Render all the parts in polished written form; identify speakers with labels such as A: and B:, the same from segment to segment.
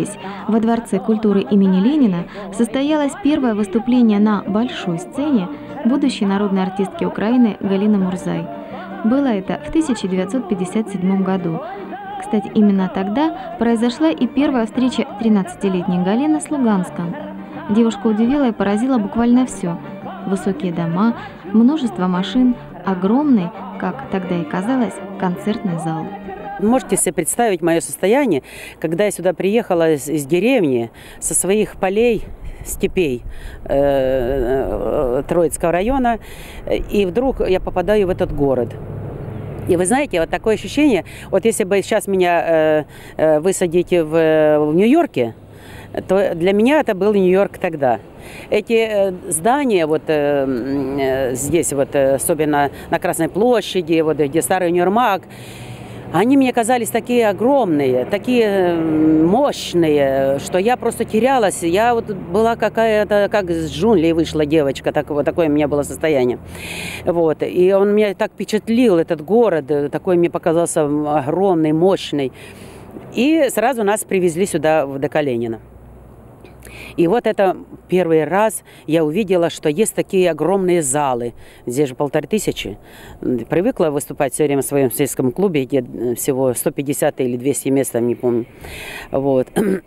A: здесь, во Дворце культуры имени Ленина, состоялось первое выступление на большой сцене будущей народной артистки Украины Галины Мурзай. Было это в 1957 году. Кстати, именно тогда произошла и первая встреча 13-летней Галины с Луганском. Девушку удивило и поразило буквально все. Высокие дома, множество машин, огромный, как тогда и казалось, концертный зал.
B: Можете себе представить мое состояние, когда я сюда приехала из деревни, со своих полей, степей Троицкого района, и вдруг я попадаю в этот город. И вы знаете, вот такое ощущение, вот если бы сейчас меня высадите в Нью-Йорке, то для меня это был Нью-Йорк тогда. Эти здания вот здесь, вот, особенно на Красной площади, вот, где старый универмаг, они мне казались такие огромные, такие мощные, что я просто терялась. Я вот была какая-то, как с джунглей вышла девочка, такое у меня было состояние. Вот. И он меня так впечатлил, этот город, такой мне показался огромный, мощный. И сразу нас привезли сюда, в ДК Ленина. И вот это первый раз я увидела, что есть такие огромные залы. Здесь же 1500. Привыкла выступать все время в своем сельском клубе, где всего 150 или 200 мест, не помню. Вот.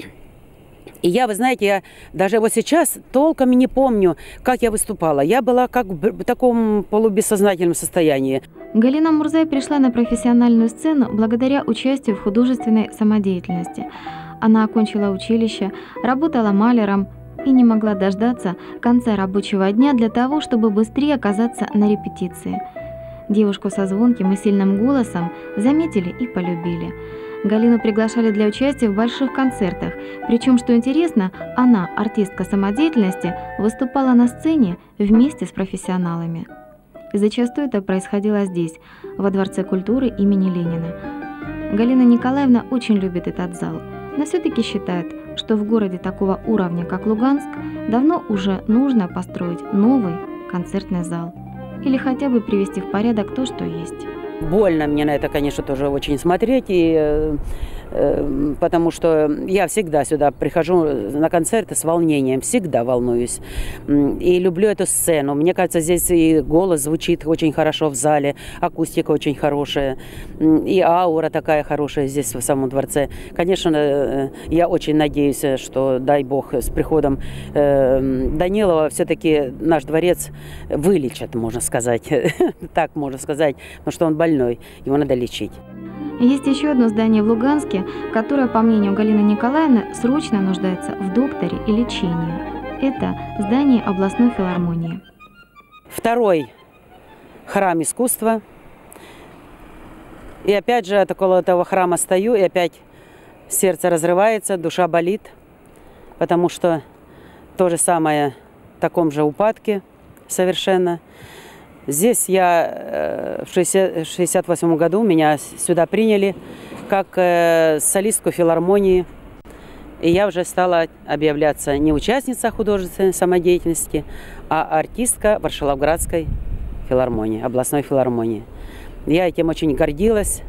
B: И я, вы знаете, я даже вот сейчас толком не помню, как я выступала. Я была как в таком полубессознательном состоянии.
A: Галина Мурзай пришла на профессиональную сцену благодаря участию в художественной самодеятельности. Она окончила училище, работала маляром и не могла дождаться конца рабочего дня для того, чтобы быстрее оказаться на репетиции. Девушку со звонким и сильным голосом заметили и полюбили. Галину приглашали для участия в больших концертах, причем, что интересно, она, артистка самодеятельности, выступала на сцене вместе с профессионалами. Зачастую это происходило здесь, во Дворце культуры имени Ленина. Галина Николаевна очень любит этот зал, но все-таки считает, что в городе такого уровня, как Луганск, давно уже нужно построить новый концертный зал или хотя бы привести в порядок то, что есть.
B: Больно мне на это, конечно, тоже очень смотреть, потому что я всегда сюда прихожу на концерты с волнением, всегда волнуюсь. И люблю эту сцену. Мне кажется, здесь и голос звучит очень хорошо в зале, акустика очень хорошая, и аура такая хорошая здесь, в самом дворце. Конечно, я очень надеюсь, что, дай бог, с приходом Данилова все-таки наш дворец вылечат, можно сказать. Так можно сказать, потому что он больной, его надо лечить.
A: Есть еще одно здание в Луганске, которое, по мнению Галины Николаевны, срочно нуждается в докторе и лечении. Это здание областной филармонии.
B: Второй храм искусства. И опять же, около этого храма стою, и опять сердце разрывается, душа болит, потому что то же самое в таком же упадке совершенно. Здесь я в 1968 году, меня сюда приняли как солистку филармонии. И я уже стала объявляться не участница художественной самодеятельности, а артистка Варшаловградской филармонии, областной филармонии. Я этим очень гордилась.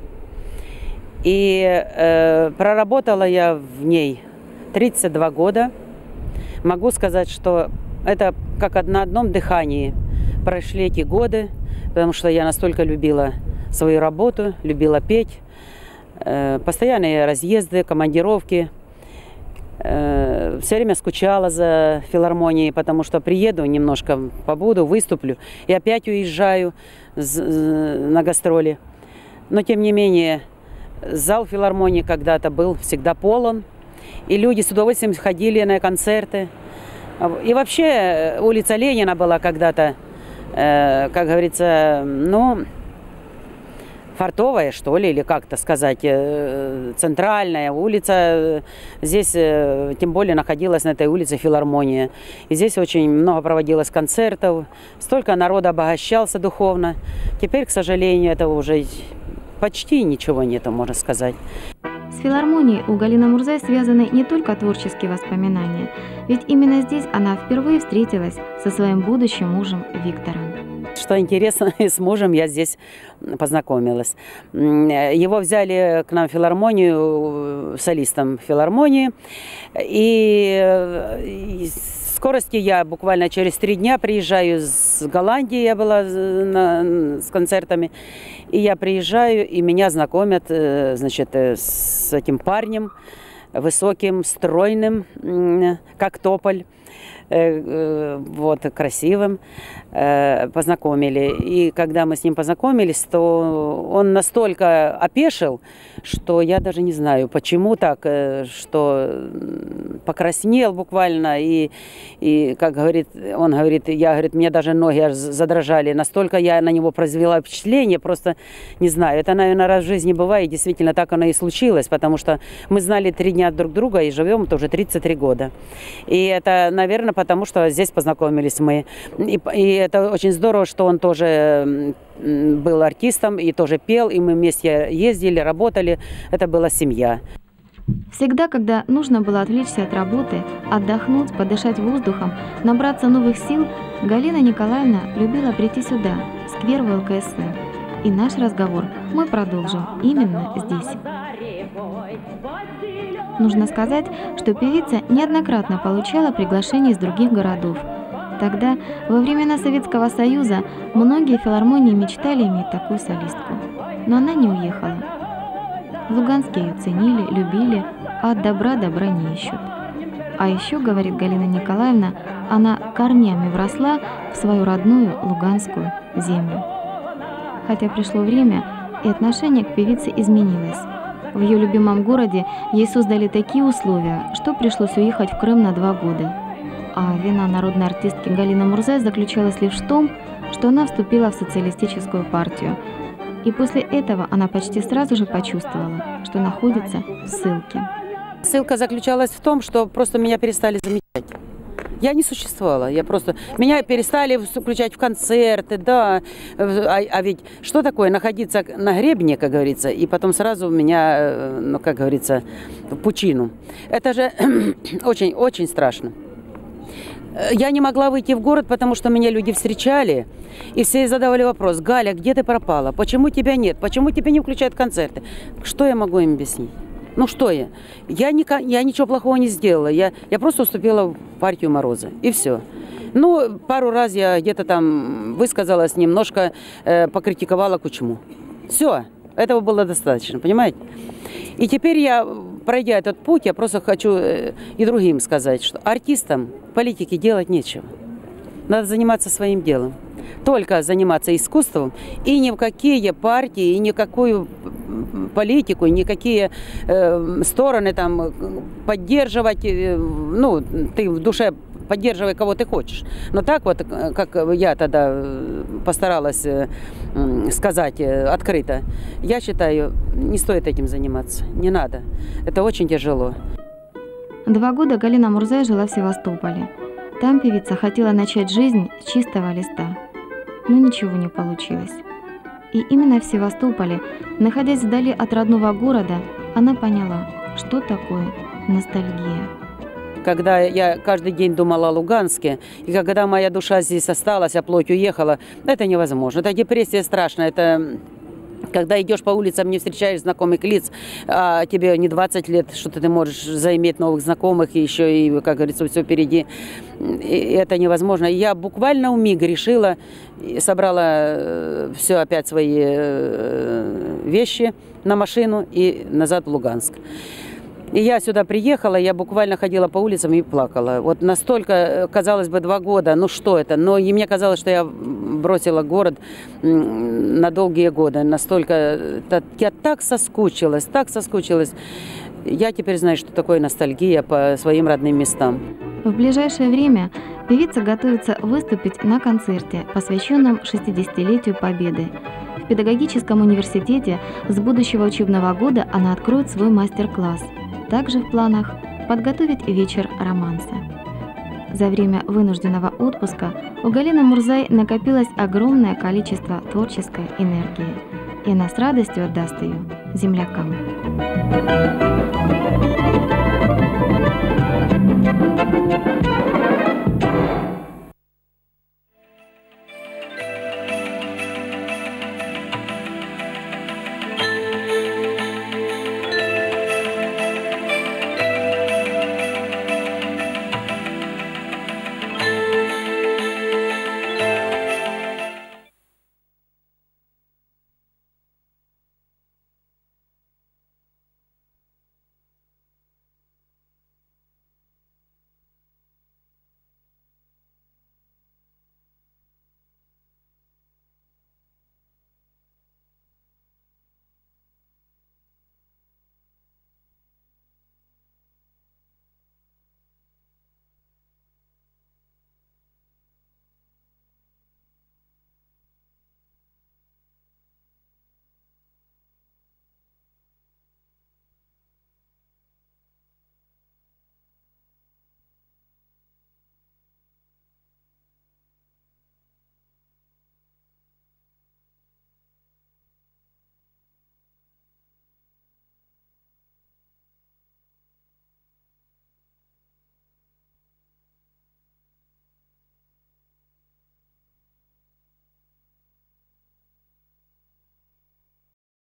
B: И проработала я в ней 32 года. Могу сказать, что это как на одном дыхании прошли эти годы, потому что я настолько любила свою работу, любила петь. Постоянные разъезды, командировки. Все время скучала за филармонией, потому что приеду, немножко побуду, выступлю и опять уезжаю на гастроли. Но тем не менее, зал филармонии когда-то был всегда полон, и люди с удовольствием ходили на концерты. И вообще улица Ленина была когда-то, как говорится, ну, фартовая, что ли, или как-то сказать, центральная улица. Здесь, тем более, находилась на этой улице филармония. И здесь очень много проводилось концертов, столько народа обогащался духовно. Теперь, к сожалению, этого уже почти ничего нету, можно сказать.
A: С филармонией у Галины Мурзай связаны не только творческие воспоминания, ведь именно здесь она впервые встретилась со своим будущим мужем Виктором.
B: что интересно, с мужем я здесь познакомилась. Его взяли к нам в филармонию, солистом филармонии. И в скорости я буквально через 3 дня приезжаю с Голландии, я была с концертами. И я приезжаю, и меня знакомят, значит, с этим парнем, высоким, стройным, как тополь. Вот, красивым, познакомили. И когда мы с ним познакомились, то он настолько опешил, что я даже не знаю, почему так, что покраснел буквально. И как говорит, он говорит, мне даже ноги аж задрожали. Настолько я на него произвела впечатление, просто не знаю. Это, наверное, раз в жизни бывает, действительно так оно и случилось, потому что мы знали 3 дня друг друга и живем тоже 33 года. И это, наверное, потому что здесь познакомились мы. И это очень здорово, что он тоже был артистом и тоже пел, и мы вместе ездили, работали. Это была семья.
A: Всегда, когда нужно было отвлечься от работы, отдохнуть, подышать воздухом, набраться новых сил, Галина Николаевна любила прийти сюда, в сквер ВЛКСМ. И наш разговор мы продолжим именно здесь. Нужно сказать, что певица неоднократно получала приглашения из других городов. Тогда, во времена Советского Союза, многие филармонии мечтали иметь такую солистку. Но она не уехала. В Луганске ее ценили, любили, а от добра не ищут. А еще, говорит Галина Николаевна, она корнями вросла в свою родную луганскую землю. Хотя пришло время, и отношение к певице изменилось. В ее любимом городе ей создали такие условия, что пришлось уехать в Крым на 2 года. А вина народной артистки Галины Мурзай заключалась лишь в том, что она вступила в социалистическую партию. И после этого она почти сразу же почувствовала, что находится в ссылке.
B: Ссылка заключалась в том, что просто меня перестали замечать. Я не существовала, меня перестали включать в концерты, да. А ведь что такое находиться на гребне, как говорится, и потом сразу меня, ну, как говорится, в пучину. Это же очень-очень страшно. Я не могла выйти в город, потому что меня люди встречали, и все задавали вопрос: Галя, где ты пропала? Почему тебя нет? Почему тебя не включают в концерты? Что я могу им объяснить? Ну что я? Я ничего плохого не сделала. Я просто уступила в партию Мороза. И все. Ну, пару раз я где-то там высказалась, немножко покритиковала Кучму. Все. Этого было достаточно, понимаете? И теперь я, пройдя этот путь, я просто хочу и другим сказать, что артистам политики делать нечего. Надо заниматься своим делом. Только заниматься искусством, и ни в какие партии, и никакую политику, никакие стороны там поддерживать. Ну, ты в душе поддерживай, кого ты хочешь. Но так вот, как я тогда постаралась сказать открыто, я считаю, не стоит этим заниматься. Не надо. Это очень тяжело.
A: 2 года Галина Мурзай жила в Севастополе. Там певица хотела начать жизнь с чистого листа. Но ничего не получилось. И именно в Севастополе, находясь вдали от родного города, она поняла, что такое ностальгия.
B: Когда я каждый день думала о Луганске, и когда моя душа здесь осталась, а плоть уехала, это невозможно. Это депрессия страшная. Это когда идешь по улицам, не встречаешь знакомых лиц, а тебе не 20 лет, что ты можешь заиметь новых знакомых, и еще и, как говорится, все впереди. И это невозможно. И я буквально вмиг решила, собрала все опять свои вещи на машину и назад в Луганск. И я сюда приехала, я буквально ходила по улицам и плакала. Вот настолько, казалось бы, 2 года, ну что это? Но и мне казалось, что я бросила город на долгие годы. Настолько, я так соскучилась. Я теперь знаю, что такое ностальгия по своим родным местам.
A: В ближайшее время певица готовится выступить на концерте, посвященном 60-летию Победы. В педагогическом университете с будущего учебного года она откроет свой мастер-класс. Также в планах подготовить вечер романса. За время вынужденного отпуска у Галины Мурзай накопилось огромное количество творческой энергии, и она с радостью отдаст ее землякам.